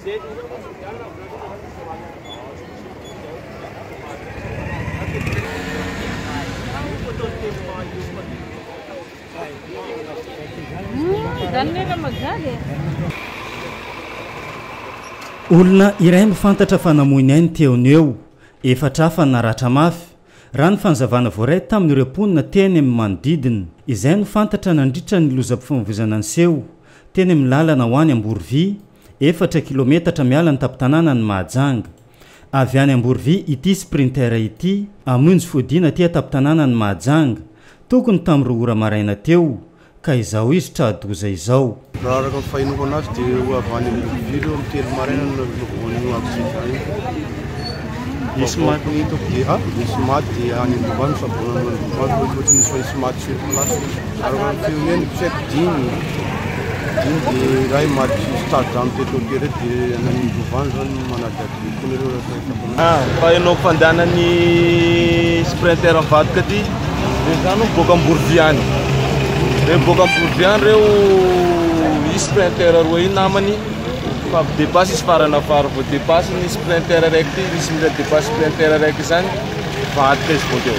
Olona iray mifantatra fa namoiny ainy teoneo efatra hafa naratra mafy raha ny fanazavana voaray tamin'ireo mponina teny amin'ny manodidina izay no fantatra nandritra ny lozam-pifamoivoizana ny seho teny amin'ny lalana ho any Amborovy 4 kilometatra miala ny tampon-tanàna ny Mahajanga avy any Amborovy ity sprinter ity amonjy fodina aty tampon-tanàna ny Mahajanga tokony tamin'ny 2 ora maraina teo ka izao izy tradoza izao raha araka ny fahinoko anazy dia ho avy any Amborovy reo amin'ny 3 maraina no voanio accident misy maty misy maty any Amborovy sabona no Amborovy ohatry nisy maty sur place araka ny feoneny pisaiky dimy dia raha maty stade teto kere dia any Amborovy zany manadaky kony reo fahinoko fandehanany sprinter mivadika aty dia zany boaka Amborovy any boaka Amborovy any reo sprinter roa iny namany fa dépasse izy farana fara vao dépasse ny sprinter raiky ty misy mila dépasse sprinter raiky zany vadika izy bokeo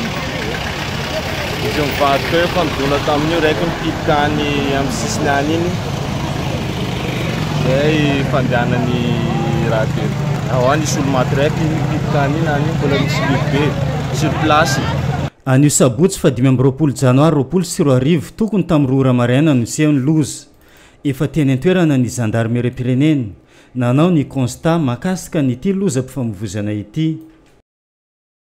izy mivadika eo fa midona tamin'io raiky mipitika any amin'ny sisiny any iny zay fandehanany raha teto ao any isy olo maty raiky mipitika any iny any mbola misy lehibe sur place anio sabotsy fa 20 janoary 2024 tokony tamin'ny 2 ora maraina no nisehony loza efa teny an-toerana ny gendarmerie pireneny nanao ny constat mahakasika n'ity lozam-pifamoivoizana ity